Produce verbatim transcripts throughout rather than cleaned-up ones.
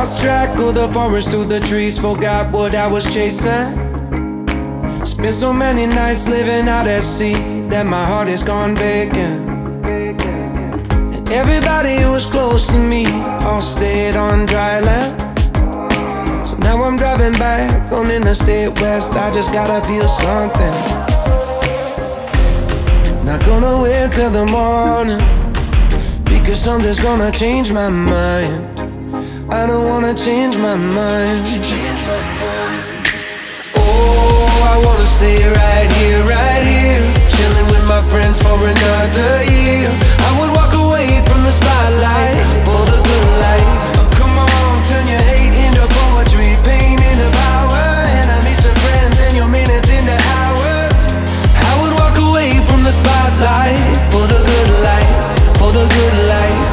lost track of the forest through the trees, forgot what I was chasing. Spent so many nights living out at sea that my heart is gone vacant. And everybody who was close to me all stayed on dry land. So now I'm driving back on Interstate West, I just gotta feel something. Not gonna wait till the morning, because something's gonna change my mind. I don't wanna change my mind. Oh, I wanna stay right here, right here, chilling with my friends for another year. I would walk away from the spotlight for the good life. Oh, come on, turn your hate into poetry, pain into power, enemies to friends and your minutes into hours. I would walk away from the spotlight for the good life, for the good life.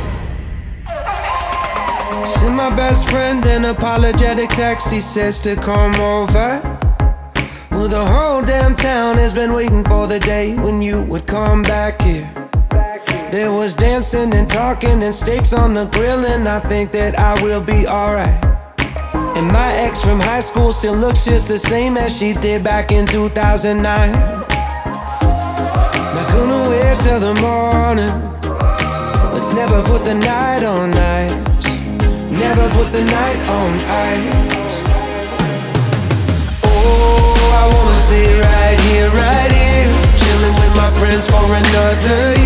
Send my best friend an apologetic text, he says to come over. Well, the whole damn town has been waiting for the day when you would come back here. There was dancing and talking and steaks on the grill, and I think that I will be alright. And my ex from high school still looks just the same as she did back in two thousand nine. Not gonna wait till the morning, let's never put the night on ice. Never put the night on ice. Oh, I wanna stay right here, right here, chilling with my friends for another year.